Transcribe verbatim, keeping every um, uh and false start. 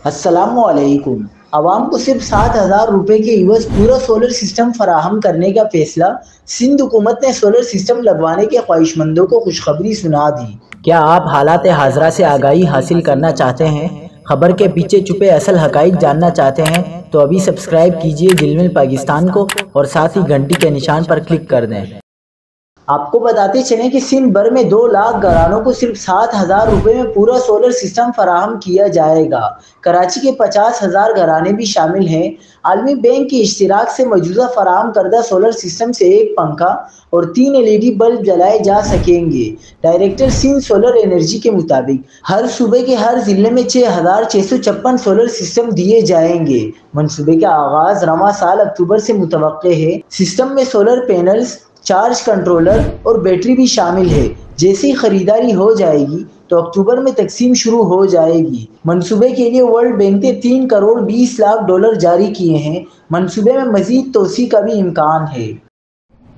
अस्सलामु अलैकुम। आवाम को सिर्फ सात हज़ार रुपए के इवज पूरा सोलर सिस्टम फराहम करने का फैसला। सिंध हुकूमत ने सोलर सिस्टम लगवाने के ख्वाहिशमंदों को खुशखबरी सुना दी। क्या आप हालात हाजरा से आगाही हासिल करना चाहते हैं? खबर के पीछे छुपे असल हकाइक जानना चाहते हैं तो अभी सब्सक्राइब कीजिए जिलमिल पाकिस्तान को और साथ ही घंटी के निशान पर क्लिक कर दें। आपको बताते चलें कि सिंध भर में दो लाख घरानों को सिर्फ सात हज़ार रुपये में पूरा सोलर सिस्टम फराहम किया जाएगा। कराची के पचास हज़ार घराने भी शामिल हैं। आलमी बैंक की इश्तिराक से मौजूदा फराहम करदा सोलर सिस्टम से एक पंखा और तीन एल ई डी बल्ब जलाए जा सकेंगे। डायरेक्टर सिंध सोलर एनर्जी के मुताबिक हर सूबे के हर जिले में छः हज़ार छः सौ छप्पन सोलर सिस्टम दिए जाएंगे। मनसूबे का आगाज रवां साल अक्टूबर से मुतवक्के है। सिस्टम में सोलर पैनल्स, चार्ज कंट्रोलर और बैटरी भी शामिल है। जैसी खरीदारी हो जाएगी तो अक्टूबर में तकसीम शुरू हो जाएगी। मंसूबे के लिए वर्ल्ड बैंक ने तीन करोड़ बीस लाख डॉलर जारी किए हैं। मंसूबे में मजीद तोसी का भी इम्कान है।